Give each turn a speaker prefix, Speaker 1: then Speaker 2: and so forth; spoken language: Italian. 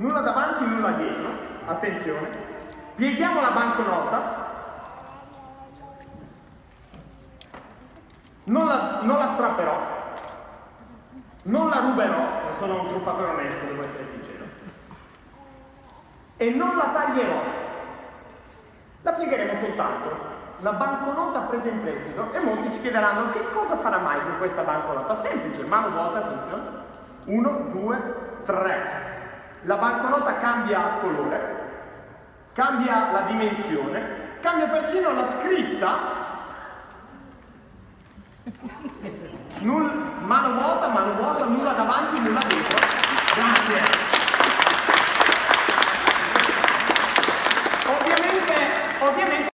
Speaker 1: nulla davanti, nulla dietro, attenzione, pieghiamo la banconota, non la strapperò, non la ruberò, sono un truffatore onesto, devo essere sincero, e non la taglierò, la piegheremo soltanto. La banconota presa in prestito, e molti si chiederanno che cosa farà mai con questa banconota? Semplice, mano vuota, attenzione, 1, 2, 3. La banconota cambia colore, cambia la dimensione, cambia persino la scritta. Mano vuota, nulla davanti, nulla dietro. Grazie.